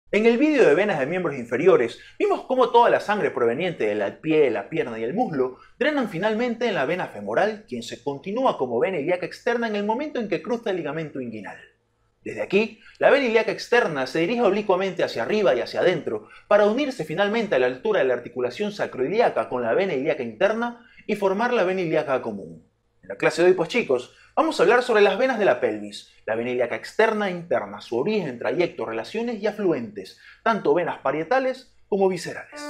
En el vídeo de venas de miembros inferiores, vimos cómo toda la sangre proveniente del pie, la pierna y el muslo drenan finalmente en la vena femoral, quien se continúa como vena ilíaca externa en el momento en que cruza el ligamento inguinal. Desde aquí, la vena ilíaca externa se dirige oblicuamente hacia arriba y hacia adentro para unirse finalmente a la altura de la articulación sacroiliaca con la vena ilíaca interna y formar la vena ilíaca común. En la clase de hoy, pues chicos, vamos a hablar sobre las venas de la pelvis, la vena ilíaca externa e interna, su origen, trayecto, relaciones y afluentes, tanto venas parietales como viscerales.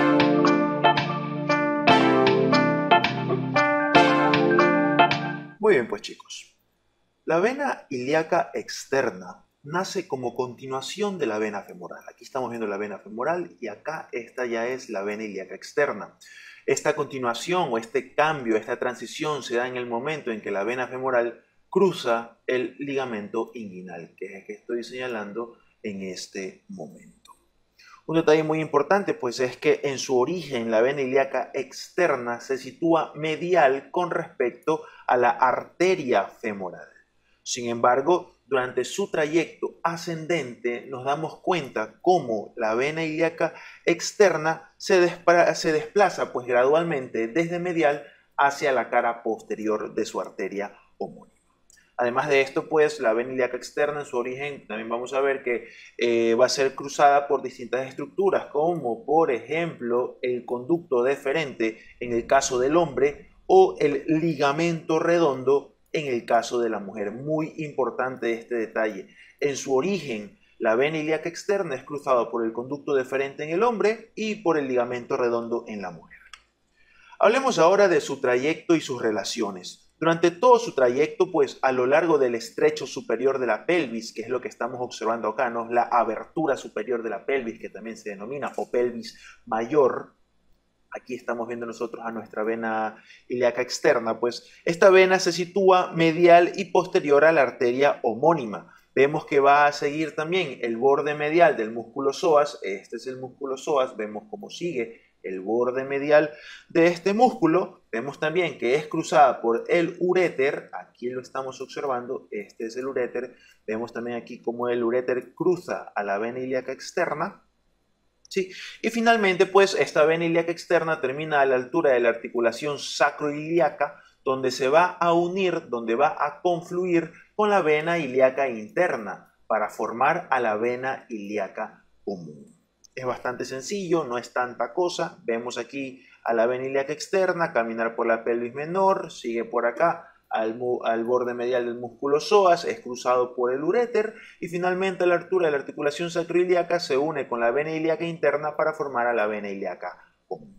Muy bien, pues chicos, la vena ilíaca externa nace como continuación de la vena femoral. Aquí estamos viendo la vena femoral y acá esta ya es la vena ilíaca externa. Esta continuación o este cambio, esta transición se da en el momento en que la vena femoral cruza el ligamento inguinal, que es el que estoy señalando en este momento. Un detalle muy importante pues es que en su origen la vena ilíaca externa se sitúa medial con respecto a la arteria femoral. Sin embargo, durante su trayecto ascendente nos damos cuenta cómo la vena ilíaca externa se desplaza pues gradualmente desde medial hacia la cara posterior de su arteria homónima. Además de esto, pues la vena ilíaca externa en su origen también vamos a ver que va a ser cruzada por distintas estructuras, como por ejemplo el conducto deferente en el caso del hombre o el ligamento redondo en el caso de la mujer. Muy importante este detalle. En su origen, la vena ilíaca externa es cruzada por el conducto deferente en el hombre y por el ligamento redondo en la mujer. Hablemos ahora de su trayecto y sus relaciones. Durante todo su trayecto, pues a lo largo del estrecho superior de la pelvis, que es lo que estamos observando acá, ¿no? La abertura superior de la pelvis, que también se denomina o pelvis mayor. Aquí estamos viendo nosotros a nuestra vena ilíaca externa, pues esta vena se sitúa medial y posterior a la arteria homónima. Vemos que va a seguir también el borde medial del músculo psoas. Este es el músculo psoas. Vemos cómo sigue el borde medial de este músculo. Vemos también que es cruzada por el uréter. Aquí lo estamos observando. Este es el uréter. Vemos también aquí cómo el uréter cruza a la vena ilíaca externa. ¿Sí? Y finalmente, pues, esta vena ilíaca externa termina a la altura de la articulación sacroiliaca, donde se va a unir, donde va a confluir con la vena ilíaca interna para formar a la vena ilíaca común. Es bastante sencillo, no es tanta cosa. Vemos aquí a la vena ilíaca externa caminar por la pelvis menor, sigue por acá al borde medial del músculo psoas, es cruzado por el uréter y finalmente a la altura de la articulación sacroiliaca se une con la vena ilíaca interna para formar a la vena ilíaca común.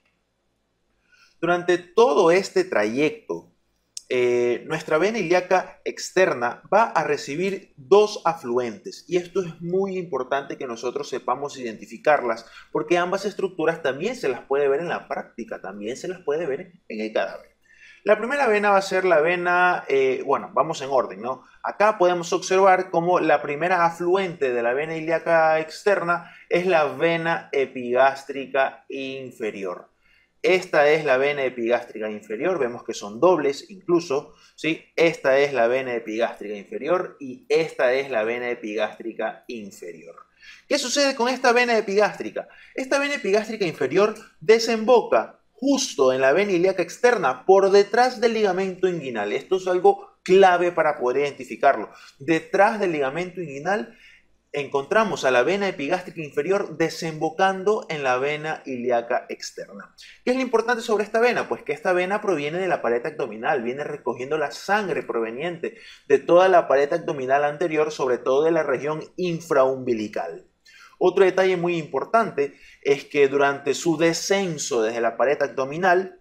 Durante todo este trayecto, nuestra vena ilíaca externa va a recibir dos afluentes y esto es muy importante que nosotros sepamos identificarlas porque ambas estructuras también se las puede ver en la práctica, también se las puede ver en el cadáver. La primera vena va a ser la vena, bueno, vamos en orden, ¿no? Acá podemos observar cómo la primera afluente de la vena ilíaca externa es la vena epigástrica inferior. Esta es la vena epigástrica inferior, vemos que son dobles incluso, ¿sí? Esta es la vena epigástrica inferior y esta es la vena epigástrica inferior. ¿Qué sucede con esta vena epigástrica? Esta vena epigástrica inferior desemboca justo en la vena ilíaca externa por detrás del ligamento inguinal. Esto es algo clave para poder identificarlo. Detrás del ligamento inguinal encontramos a la vena epigástrica inferior desembocando en la vena ilíaca externa. ¿Qué es lo importante sobre esta vena? Pues que esta vena proviene de la pared abdominal, viene recogiendo la sangre proveniente de toda la pared abdominal anterior, sobre todo de la región infraumbilical. Otro detalle muy importante es que durante su descenso desde la pared abdominal,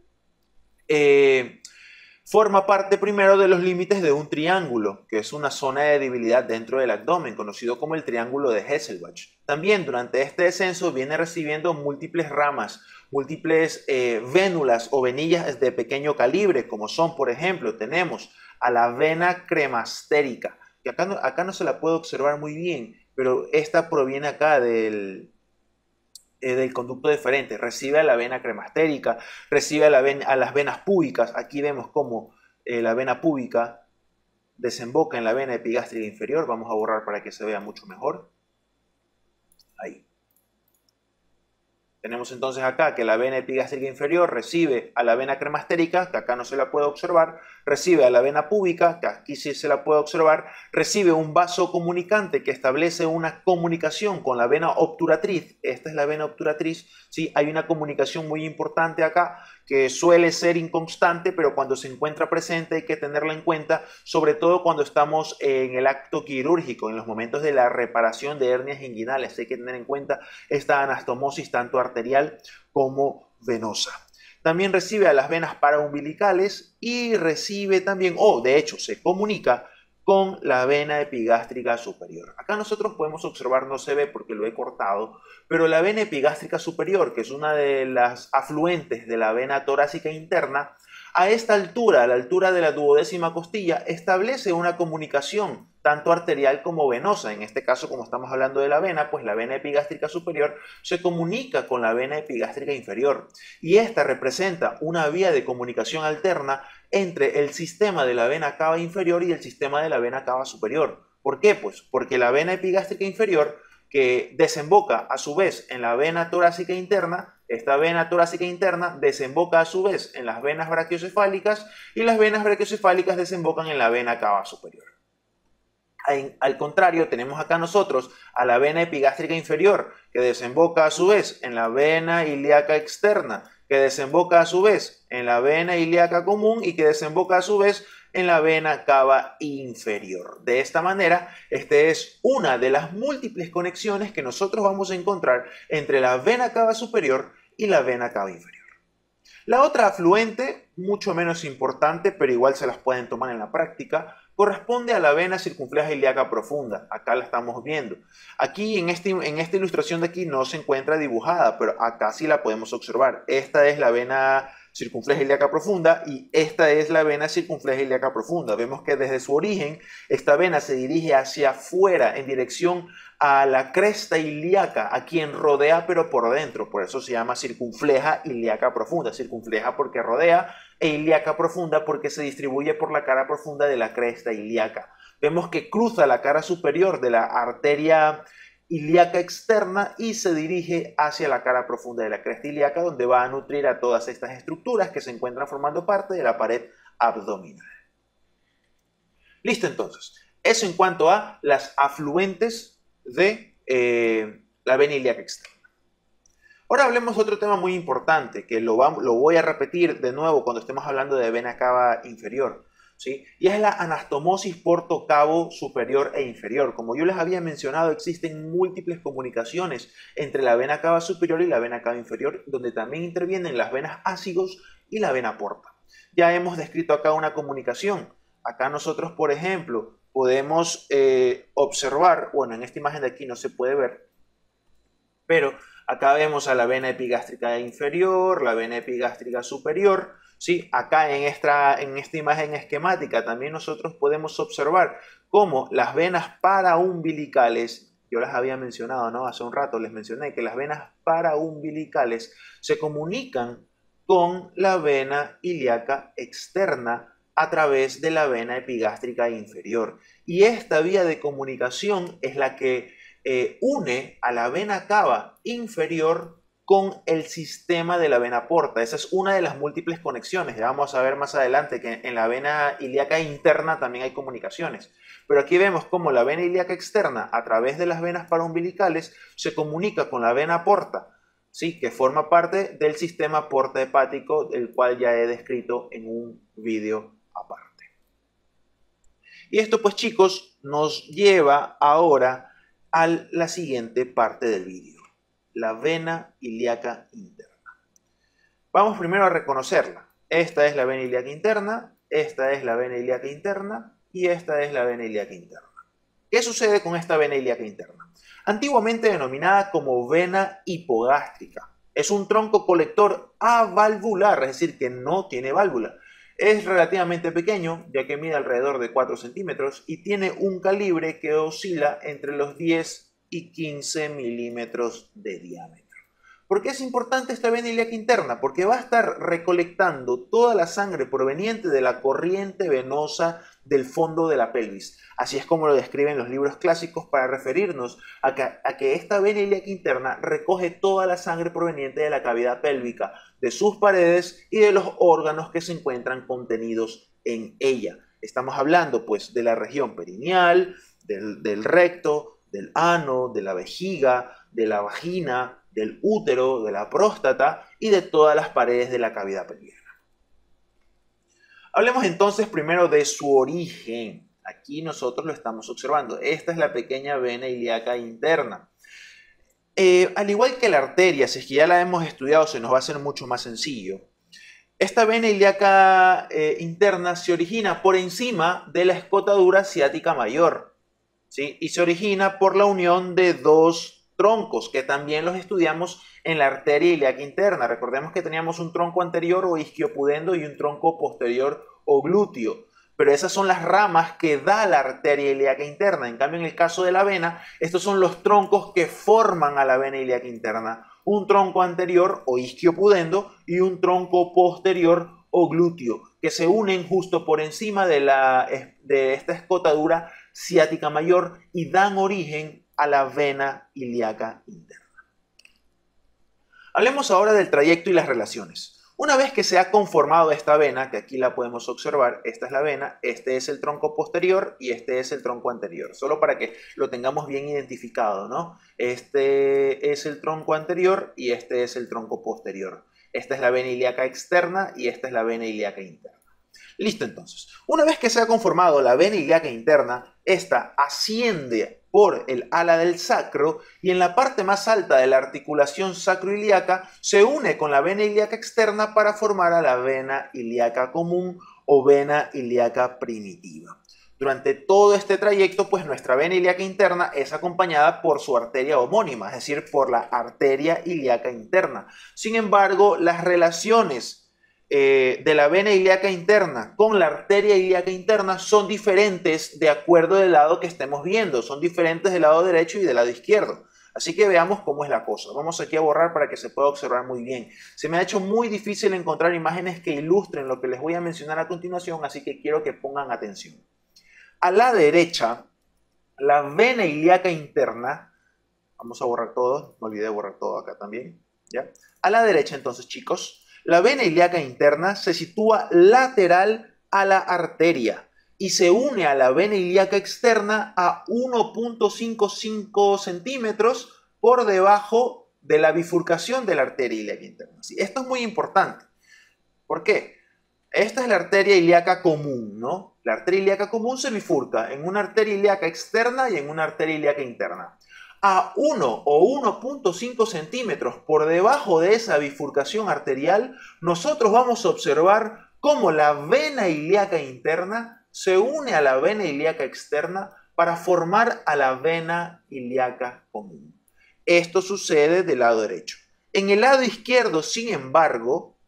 forma parte primero de los límites de un triángulo, que es una zona de debilidad dentro del abdomen, conocido como el triángulo de Hesselbach. También durante este descenso viene recibiendo múltiples ramas, múltiples vénulas o venillas de pequeño calibre, como son, por ejemplo, tenemos a la vena cremastérica, que acá no se la puede observar muy bien, pero esta proviene acá del conducto deferente, recibe a la vena cremastérica, recibe a las venas púbicas. Aquí vemos cómo la vena púbica desemboca en la vena epigástrica inferior. Vamos a borrar para que se vea mucho mejor. Ahí. Tenemos entonces acá que la vena epigástrica inferior recibe a la vena cremastérica, que acá no se la puede observar, recibe a la vena púbica, que aquí sí se la puede observar, recibe un vaso comunicante que establece una comunicación con la vena obturatriz. Esta es la vena obturatriz, ¿sí? Hay una comunicación muy importante acá que suele ser inconstante, pero cuando se encuentra presente hay que tenerla en cuenta, sobre todo cuando estamos en el acto quirúrgico, en los momentos de la reparación de hernias inguinales. Hay que tener en cuenta esta anastomosis tanto arterial como venosa. También recibe a las venas paraumbilicales y recibe también, de hecho, se comunica con la vena epigástrica superior. Acá nosotros podemos observar, no se ve porque lo he cortado, pero la vena epigástrica superior, que es una de las afluentes de la vena torácica interna, a esta altura, a la altura de la duodécima costilla, establece una comunicación tanto arterial como venosa. En este caso, como estamos hablando de la vena, pues la vena epigástrica superior se comunica con la vena epigástrica inferior. Y esta representa una vía de comunicación alterna entre el sistema de la vena cava inferior y el sistema de la vena cava superior. ¿Por qué? Pues porque la vena epigástrica inferior, que desemboca a su vez en la vena torácica interna, esta vena torácica interna desemboca a su vez en las venas brachiocefálicas y las venas brachiocefálicas desembocan en la vena cava superior. Al contrario, tenemos acá nosotros a la vena epigástrica inferior, que desemboca a su vez en la vena ilíaca externa, que desemboca a su vez en la vena ilíaca común y que desemboca a su vez en la vena cava inferior. De esta manera, esta es una de las múltiples conexiones que nosotros vamos a encontrar entre la vena cava superior y la vena cava inferior. La otra afluente, mucho menos importante, pero igual se las pueden tomar en la práctica, corresponde a la vena circunfleja ilíaca profunda. Acá la estamos viendo. Aquí en esta ilustración de aquí no se encuentra dibujada, pero acá sí la podemos observar. Esta es la vena circunfleja ilíaca profunda y esta es la vena circunfleja ilíaca profunda. Vemos que desde su origen esta vena se dirige hacia afuera en dirección a la cresta ilíaca, a quien rodea pero por dentro. Por eso se llama circunfleja ilíaca profunda. Circunfleja porque rodea e ilíaca profunda porque se distribuye por la cara profunda de la cresta ilíaca. Vemos que cruza la cara superior de la arteria ilíaca externa y se dirige hacia la cara profunda de la cresta ilíaca, donde va a nutrir a todas estas estructuras que se encuentran formando parte de la pared abdominal. Listo, entonces. Eso en cuanto a las afluentes de la vena ilíaca externa. Ahora hablemos de otro tema muy importante, que lo voy a repetir de nuevo cuando estemos hablando de vena cava inferior, ¿sí? Y es la anastomosis portocavo superior e inferior. Como yo les había mencionado, existen múltiples comunicaciones entre la vena cava superior y la vena cava inferior, donde también intervienen las venas ácigos y la vena porta. Ya hemos descrito acá una comunicación. Acá nosotros, por ejemplo, podemos observar, bueno, en esta imagen de aquí no se puede ver, pero acá vemos a la vena epigástrica inferior, la vena epigástrica superior, ¿sí? Acá en esta imagen esquemática también nosotros podemos observar cómo las venas paraumbilicales, yo las había mencionado, ¿no? Hace un rato les mencioné que las venas paraumbilicales se comunican con la vena ilíaca externa a través de la vena epigástrica inferior. Y esta vía de comunicación es la que une a la vena cava inferior con el sistema de la vena porta. Esa es una de las múltiples conexiones. Ya vamos a ver más adelante que en la vena ilíaca interna también hay comunicaciones. Pero aquí vemos cómo la vena ilíaca externa, a través de las venas paraumbilicales, se comunica con la vena porta, ¿sí? Que forma parte del sistema porta hepático, el cual ya he descrito en un vídeo aparte. Y esto, pues chicos, nos lleva ahora a la siguiente parte del vídeo, la vena ilíaca interna. Vamos primero a reconocerla. Esta es la vena ilíaca interna, esta es la vena ilíaca interna y esta es la vena ilíaca interna. ¿Qué sucede con esta vena ilíaca interna? Antiguamente denominada como vena hipogástrica. Es un tronco colector avalvular, es decir, que no tiene válvula. Es relativamente pequeño, ya que mide alrededor de 4 centímetros y tiene un calibre que oscila entre los 10 y 15 milímetros de diámetro. ¿Por qué es importante esta vena ilíaca interna? Porque va a estar recolectando toda la sangre proveniente de la corriente venosa del fondo de la pelvis. Así es como lo describen los libros clásicos para referirnos a que esta vena ilíaca interna recoge toda la sangre proveniente de la cavidad pélvica, de sus paredes y de los órganos que se encuentran contenidos en ella. Estamos hablando pues de la región perineal, del recto, del ano, de la vejiga, de la vagina, del útero, de la próstata y de todas las paredes de la cavidad pelviana. Hablemos entonces primero de su origen. Aquí nosotros lo estamos observando. Esta es la pequeña vena ilíaca interna. Al igual que la arteria, si es que ya la hemos estudiado, se nos va a hacer mucho más sencillo. Esta vena ilíaca interna se origina por encima de la escotadura ciática mayor, ¿sí? Y se origina por la unión de dos troncos, que también los estudiamos en la arteria ilíaca interna. Recordemos que teníamos un tronco anterior o isquiopudendo y un tronco posterior o glúteo. Pero esas son las ramas que da la arteria ilíaca interna. En cambio, en el caso de la vena, estos son los troncos que forman a la vena ilíaca interna. Un tronco anterior o isquiopudendo y un tronco posterior o glúteo, que se unen justo por encima de esta escotadura ciática mayor y dan origen a la vena ilíaca interna. Hablemos ahora del trayecto y las relaciones. Una vez que se ha conformado esta vena, que aquí la podemos observar, esta es la vena, este es el tronco posterior y este es el tronco anterior, solo para que lo tengamos bien identificado, ¿no? Este es el tronco anterior y este es el tronco posterior. Esta es la vena ilíaca externa y esta es la vena ilíaca interna. Listo, entonces. Una vez que se ha conformado la vena ilíaca interna, esta asciende por el ala del sacro y en la parte más alta de la articulación sacroiliaca se une con la vena ilíaca externa para formar a la vena ilíaca común o vena ilíaca primitiva. Durante todo este trayecto, pues nuestra vena ilíaca interna es acompañada por su arteria homónima, es decir, por la arteria ilíaca interna. Sin embargo, las relaciones de la vena ilíaca interna con la arteria ilíaca interna son diferentes de acuerdo del lado que estemos viendo, son diferentes del lado derecho y del lado izquierdo. Así que veamos cómo es la cosa. Vamos aquí a borrar para que se pueda observar muy bien. Se me ha hecho muy difícil encontrar imágenes que ilustren lo que les voy a mencionar a continuación, así que quiero que pongan atención. A la derecha, la vena ilíaca interna, vamos a borrar todo, me olvidé de borrar todo acá también, ¿ya? A la derecha entonces, chicos, la vena ilíaca interna se sitúa lateral a la arteria y se une a la vena ilíaca externa a 1.55 centímetros por debajo de la bifurcación de la arteria ilíaca interna. ¿Sí? Esto es muy importante. ¿Por qué? Esta es la arteria ilíaca común, ¿no? La arteria ilíaca común se bifurca en una arteria ilíaca externa y en una arteria ilíaca interna. A 1 o 1.5 centímetros por debajo de esa bifurcación arterial, nosotros vamos a observar cómo la vena ilíaca interna se une a la vena ilíaca externa para formar a la vena ilíaca común. Esto sucede del lado derecho. En el lado izquierdo, sin embargo,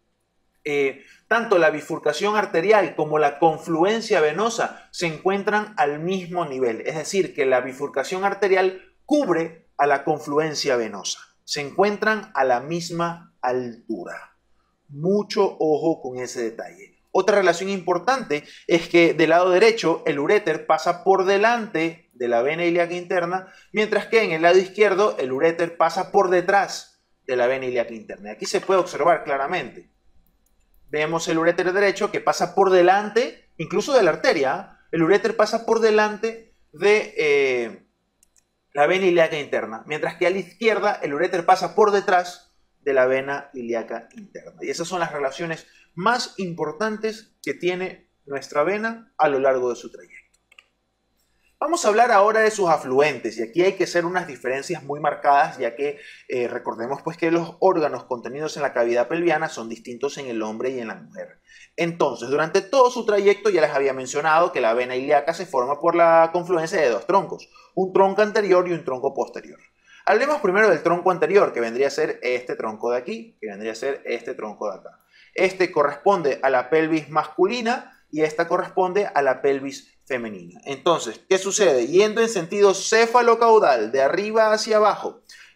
tanto la bifurcación arterial como la confluencia venosa se encuentran al mismo nivel. Es decir, que la bifurcación arterial cubre a la confluencia venosa. Se encuentran a la misma altura. Mucho ojo con ese detalle. Otra relación importante es que del lado derecho el uréter pasa por delante de la vena ilíaca interna, mientras que en el lado izquierdo el uréter pasa por detrás de la vena ilíaca interna. Aquí se puede observar claramente. Vemos el uréter derecho que pasa por delante, incluso de la arteria. El uréter pasa por delante de la vena ilíaca interna, mientras que a la izquierda el uréter pasa por detrás de la vena ilíaca interna. Y esas son las relaciones más importantes que tiene nuestra vena a lo largo de su trayecto. Vamos a hablar ahora de sus afluentes, y aquí hay que hacer unas diferencias muy marcadas, ya que recordemos pues que los órganos contenidos en la cavidad pelviana son distintos en el hombre y en la mujer. Entonces, durante todo su trayecto ya les había mencionado que la vena ilíaca se forma por la confluencia de dos troncos, un tronco anterior y un tronco posterior. Hablemos primero del tronco anterior, que vendría a ser este tronco de aquí, que vendría a ser este tronco de acá. Este corresponde a la pelvis masculina y esta corresponde a la pelvis femenina. Entonces, ¿qué sucede? Yendo en sentido cefalocaudal, de arriba hacia abajo,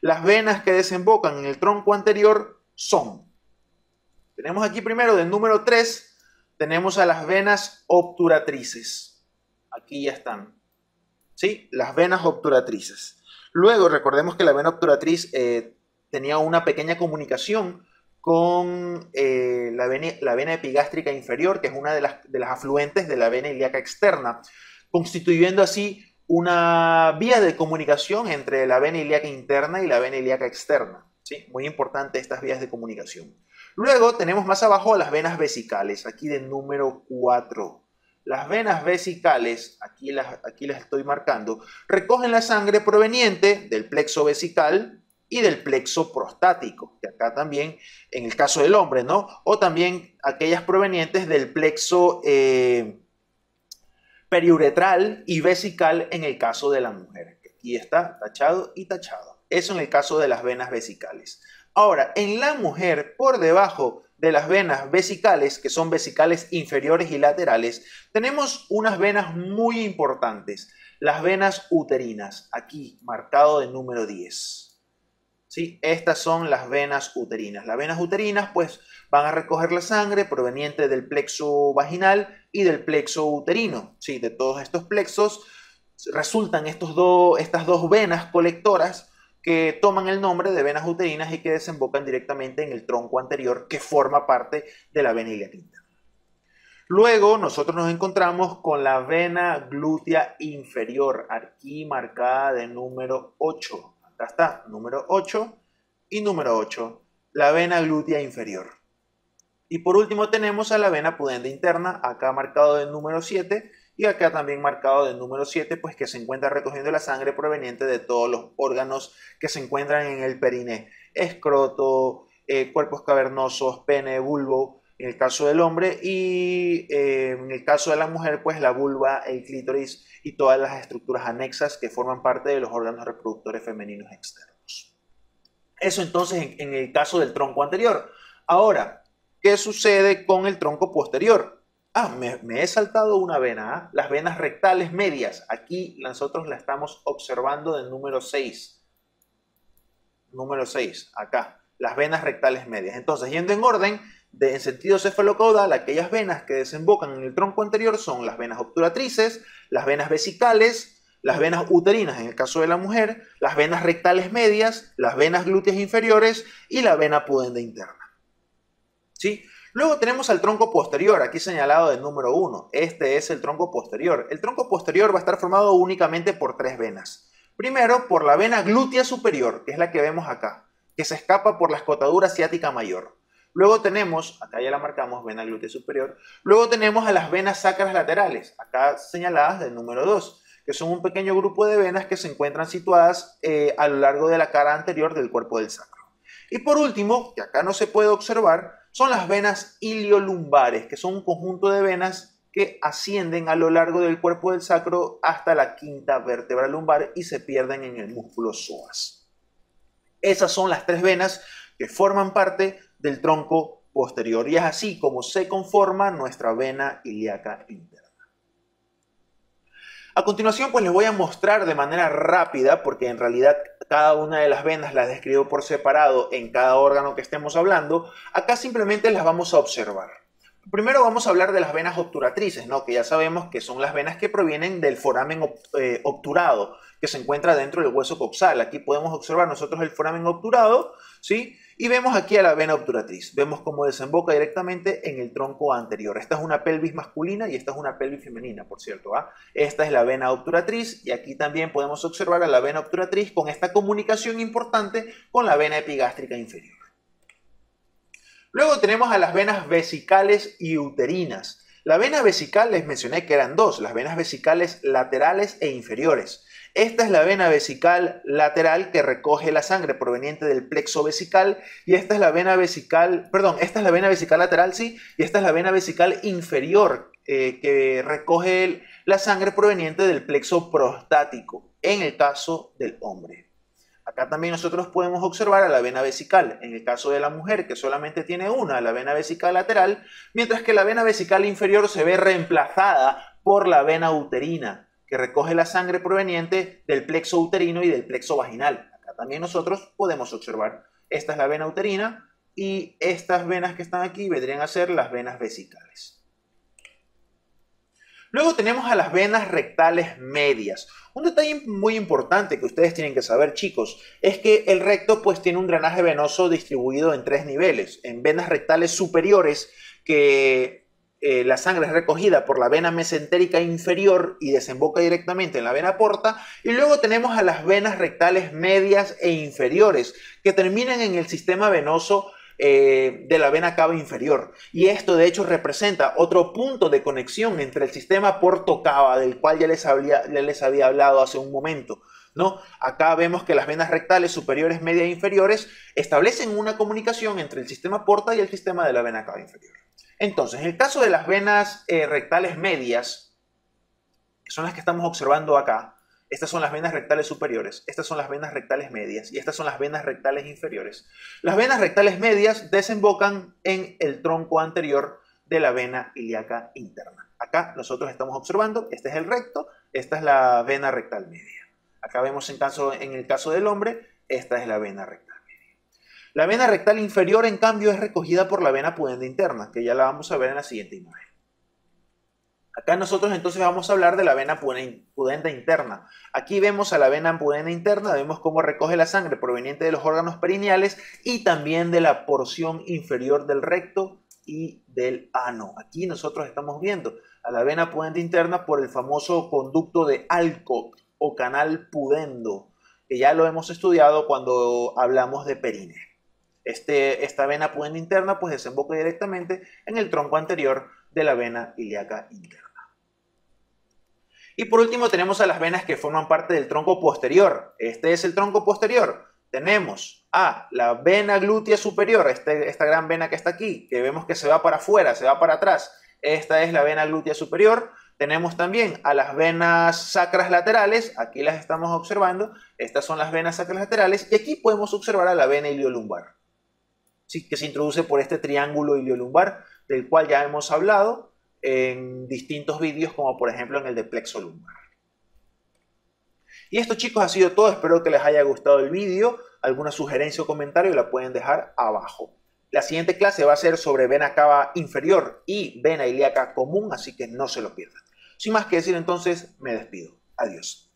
Las venas que desembocan en el tronco anterior son, tenemos aquí primero del número 3, tenemos a las venas obturatrices. Aquí ya están, ¿sí? Las venas obturatrices. Luego, recordemos que la vena obturatriz tenía una pequeña comunicación con la vena epigástrica inferior, que es una de las afluentes de la vena ilíaca externa, constituyendo así una vía de comunicación entre la vena ilíaca interna y la vena ilíaca externa. ¿Sí? Muy importante estas vías de comunicación. Luego tenemos más abajo las venas vesicales, aquí del número 4. Las venas vesicales, aquí las estoy marcando, recogen la sangre proveniente del plexo vesical y del plexo prostático, que acá también, en el caso del hombre, ¿no? O también aquellas provenientes del plexo periuretral y vesical en el caso de la mujer. Aquí está tachado y tachado. Eso en el caso de las venas vesicales. Ahora, en la mujer, por debajo de las venas vesicales, que son vesicales inferiores y laterales, tenemos unas venas muy importantes, las venas uterinas, aquí marcado de número 10. ¿Sí? Estas son las venas uterinas. Las venas uterinas pues van a recoger la sangre proveniente del plexo vaginal y del plexo uterino. ¿Sí? De todos estos plexos resultan estas dos venas colectoras que toman el nombre de venas uterinas y que desembocan directamente en el tronco anterior que forma parte de la vena ilíaca interna. Luego nosotros nos encontramos con la vena glútea inferior, aquí marcada de número 8. Acá está, número 8 y número 8, la vena glútea inferior. Y por último tenemos a la vena pudenda interna, acá marcado de número 7, y acá también marcado del número 7, pues que se encuentra recogiendo la sangre proveniente de todos los órganos que se encuentran en el periné. Escroto, cuerpos cavernosos, pene, bulbo, en el caso del hombre, y en el caso de la mujer, pues la vulva, el clítoris y todas las estructuras anexas que forman parte de los órganos reproductores femeninos externos. Eso entonces en el caso del tronco anterior. Ahora, ¿qué sucede con el tronco posterior? Me he saltado una vena, las venas rectales medias. Aquí nosotros la estamos observando del número 6. Número 6, acá, las venas rectales medias. Entonces, yendo en orden, en sentido cefalocaudal, aquellas venas que desembocan en el tronco anterior son las venas obturatrices, las venas vesicales, las venas uterinas en el caso de la mujer, las venas rectales medias, las venas glúteas inferiores y la vena pudenda interna. ¿Sí? Luego tenemos al tronco posterior, aquí señalado del número 1. Este es el tronco posterior. El tronco posterior va a estar formado únicamente por 3 venas. Primero, por la vena glútea superior, que es la que vemos acá, que se escapa por la escotadura ciática mayor. Luego tenemos, acá ya la marcamos, vena glútea superior. Luego tenemos a las venas sacras laterales, acá señaladas del número 2, que son un pequeño grupo de venas que se encuentran situadas a lo largo de la cara anterior del cuerpo del sacro. Y por último, que acá no se puede observar, son las venas iliolumbares, que son un conjunto de venas que ascienden a lo largo del cuerpo del sacro hasta la quinta vértebra lumbar y se pierden en el músculo psoas. Esas son las 3 venas que forman parte del tronco posterior y es así como se conforma nuestra vena ilíaca interna. A continuación, pues les voy a mostrar de manera rápida, porque en realidad cada una de las venas las describo por separado en cada órgano que estemos hablando. Acá simplemente las vamos a observar. Primero vamos a hablar de las venas obturatrices, ¿no? Que ya sabemos que son las venas que provienen del foramen obturado, que se encuentra dentro del hueso coxal. Aquí podemos observar nosotros el foramen obturado, ¿sí? Y vemos aquí a la vena obturatriz. Vemos cómo desemboca directamente en el tronco anterior. Esta es una pelvis masculina y esta es una pelvis femenina, por cierto. Esta es la vena obturatriz y aquí también podemos observar a la vena obturatriz con esta comunicación importante con la vena epigástrica inferior. Luego tenemos a las venas vesicales y uterinas. La vena vesical les mencioné que eran 2, las venas vesicales laterales e inferiores. Esta es la vena vesical lateral que recoge la sangre proveniente del plexo vesical y esta es la vena vesical, esta es la vena vesical lateral, sí, y esta es la vena vesical inferior que recoge la sangre proveniente del plexo prostático en el caso del hombre. Acá también nosotros podemos observar a la vena vesical, en el caso de la mujer que solamente tiene una, la vena vesical lateral, mientras que la vena vesical inferior se ve reemplazada por la vena uterina, que recoge la sangre proveniente del plexo uterino y del plexo vaginal. Acá también nosotros podemos observar. Esta es la vena uterina y estas venas que están aquí vendrían a ser las venas vesicales. Luego tenemos a las venas rectales medias. Un detalle muy importante que ustedes tienen que saber, chicos, es que el recto pues tiene un drenaje venoso distribuido en 3 niveles. En venas rectales superiores, que la sangre es recogida por la vena mesentérica inferior y desemboca directamente en la vena porta. Y luego tenemos a las venas rectales medias e inferiores, que terminan en el sistema venoso de la vena cava inferior, y esto de hecho representa otro punto de conexión entre el sistema porto-cava, del cual ya les había hablado hace un momento, ¿no? Acá vemos que las venas rectales superiores, medias e inferiores establecen una comunicación entre el sistema porta y el sistema de la vena cava inferior. Entonces, en el caso de las venas rectales medias, que son las que estamos observando acá, estas son las venas rectales superiores, estas son las venas rectales medias y estas son las venas rectales inferiores. Las venas rectales medias desembocan en el tronco anterior de la vena ilíaca interna. Acá nosotros estamos observando, este es el recto, esta es la vena rectal media. Acá vemos en el caso del hombre, esta es la vena rectal media. La vena rectal inferior, en cambio, es recogida por la vena pudenda interna, que ya la vamos a ver en la siguiente imagen. Acá nosotros entonces vamos a hablar de la vena pudenda interna. Aquí vemos a la vena pudenda interna, vemos cómo recoge la sangre proveniente de los órganos perineales y también de la porción inferior del recto y del ano. Aquí nosotros estamos viendo a la vena pudenda interna por el famoso conducto de Alcott o canal pudendo, que ya lo hemos estudiado cuando hablamos de perine. Esta vena pudenda interna pues desemboca directamente en el tronco anterior de la vena ilíaca interna. Y por último tenemos a las venas que forman parte del tronco posterior. Este es el tronco posterior. Tenemos a la vena glútea superior, esta gran vena que está aquí, que vemos que se va para afuera, se va para atrás. Esta es la vena glútea superior. Tenemos también a las venas sacras laterales, aquí las estamos observando. Estas son las venas sacras laterales y aquí podemos observar a la vena iliolumbar, ¿sí? Que se introduce por este triángulo iliolumbar, del cual ya hemos hablado en distintos vídeos, como por ejemplo en el de plexo lumbar. Y esto, chicos, ha sido todo. Espero que les haya gustado el vídeo. Alguna sugerencia o comentario la pueden dejar abajo. La siguiente clase va a ser sobre vena cava inferior y vena ilíaca común, así que no se lo pierdan. Sin más que decir, entonces me despido. Adiós.